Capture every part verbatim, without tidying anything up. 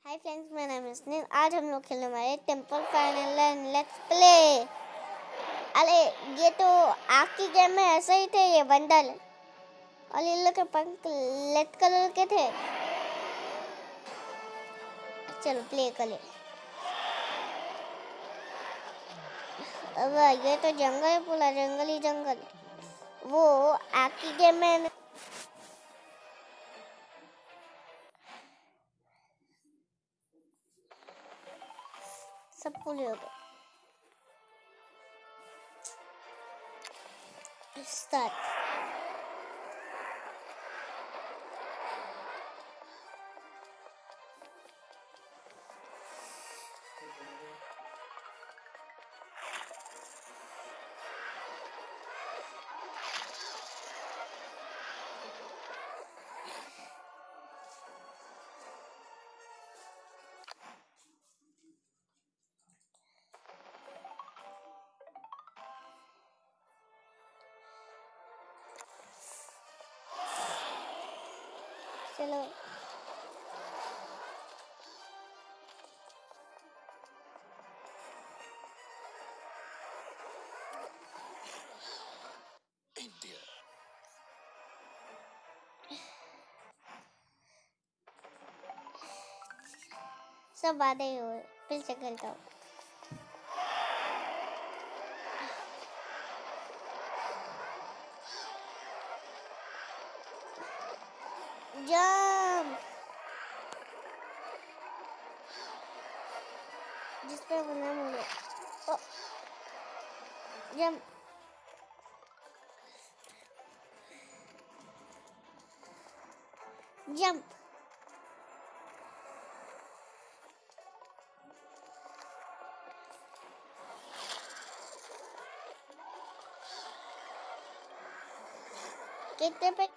Hi friends, मेरा नाम है स्नेह। आज हम लोग खेलने वाले temple final and let's play. अरे ये तो आखिरी गेम में ऐसे ही थे ये बंडल, और ये लोग के पंख रेड कलर के थे। चलो प्ले कर ले। अब ये तो जंगल है, पूरा जंगल ही जंगल। वो आखिरी गेम में सब पूरे हो गए। स्टार्ट। चलो सब बातें हुए, फिर से खेलता हूँ। जंप जिस पे बना मुझे जंप जंप कितने पे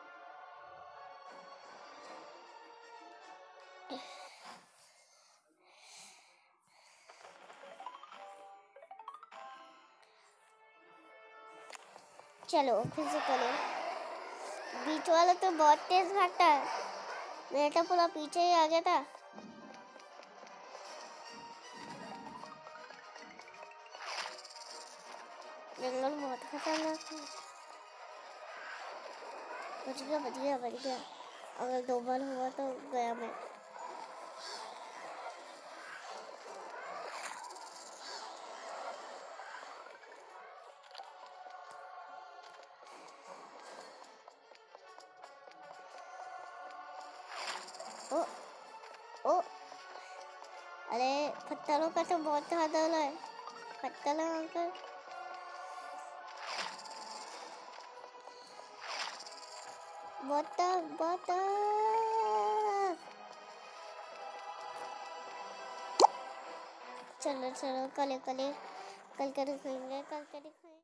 चलो फिर से करें। बीच वाला तो बहुत तेज भागता है, मेरा तो पूरा पीछे ही आ गया था। जंगल बहुत खतरनाक है। बच गया बच गया बच गया। अगर दो बार हुआ तो गया मैं। ओ ओ अरे पत्थरों का तो बहुत ज्यादा है। पत्थर अंकल बता बता चलो चलो कल कल कल कर दिखाएंगे कल कर दिखाएंगे।